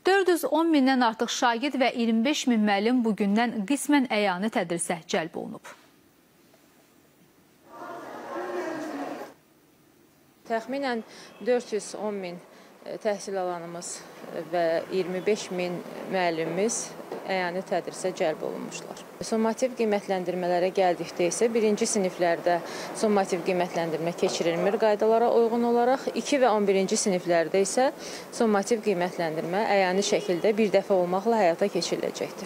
410 mindən artıq şagird və 25 min müəllim bugündən qismən əyani tədrisə cəlb olunub. Təxminən 410 min təhsil alanımız və 25 min müəllimimiz əyani tədrisə cəlb olunmuşlar. Summativ qiymətləndirmələrə gəldikdə isə birinci siniflərdə summativ qiymətləndirmə keçirilmir qaydalara uyğun olaraq, 2 və 11-ci siniflərdə isə summativ qiymətləndirmə əyani şəkildə bir dəfə olmaqla həyata keçiriləcəkdir.